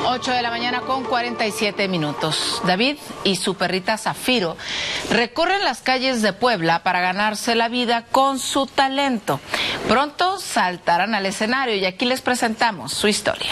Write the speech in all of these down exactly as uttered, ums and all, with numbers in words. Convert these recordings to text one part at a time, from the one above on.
ocho de la mañana con cuarenta y siete minutos. David y su perrita Zafiro recorren las calles de Puebla para ganarse la vida con su talento. Pronto saltarán al escenario y aquí les presentamos su historia.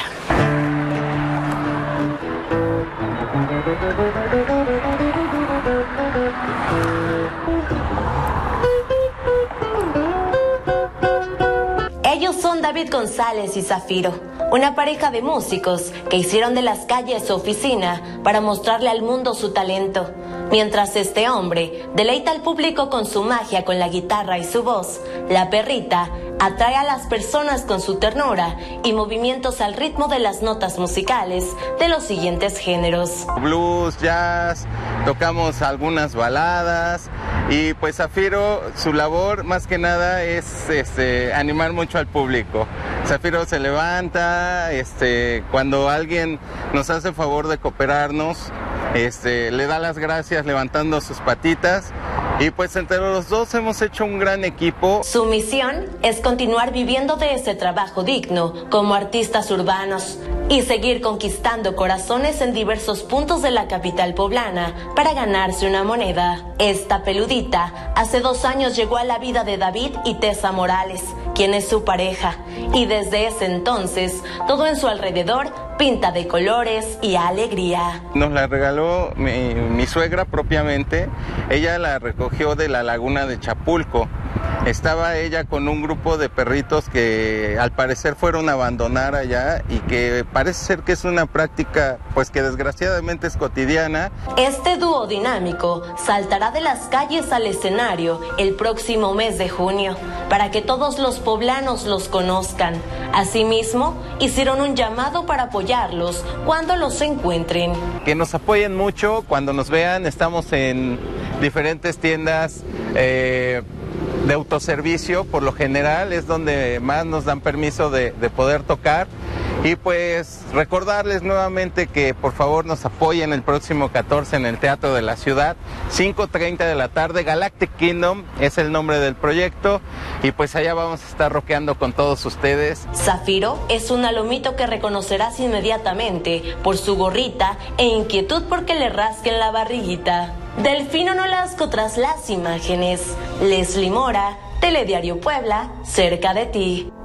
Ellos son David González y Zafiro, una pareja de músicos que hicieron de las calles su oficina para mostrarle al mundo su talento. Mientras este hombre deleita al público con su magia, con la guitarra y su voz, la perrita atrae a las personas con su ternura y movimientos al ritmo de las notas musicales de los siguientes géneros: blues, jazz, tocamos algunas baladas y pues Zafiro, su labor más que nada es este, animar mucho al público. Zafiro se levanta, este, cuando alguien nos hace favor de cooperarnos, este, le da las gracias levantando sus patitas. Y pues entre los dos hemos hecho un gran equipo. Su misión es continuar viviendo de ese trabajo digno como artistas urbanos y seguir conquistando corazones en diversos puntos de la capital poblana para ganarse una moneda. Esta peludita hace dos años llegó a la vida de David y Tessa Morales, quien es su pareja, y desde ese entonces todo en su alrededor pinta de colores y alegría. Nos la regaló mi, mi suegra propiamente. Ella la recogió de la laguna de Chapulco. Estaba ella con un grupo de perritos que al parecer fueron a abandonar allá y que parece ser que es una práctica pues que desgraciadamente es cotidiana. Este dúo dinámico saltará de las calles al escenario el próximo mes de junio para que todos los poblanos los conozcan. Asimismo, hicieron un llamado para apoyarlos cuando los encuentren. Que nos apoyen mucho cuando nos vean. Estamos en diferentes tiendas eh, de autoservicio, por lo general es donde más nos dan permiso de, de poder tocar. Y pues recordarles nuevamente que por favor nos apoyen el próximo catorce en el Teatro de la Ciudad, cinco treinta de la tarde. Galactic Kingdom es el nombre del proyecto y pues allá vamos a estar rockeando con todos ustedes. Zafiro es un alomito que reconocerás inmediatamente por su gorrita e inquietud porque le rasquen la barriguita. Delfino Nolasco tras las imágenes. Leslie Mora, Telediario Puebla, cerca de ti.